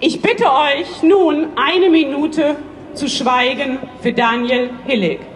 Ich bitte euch nun, eine Minute zu schweigen für Daniel Hillig.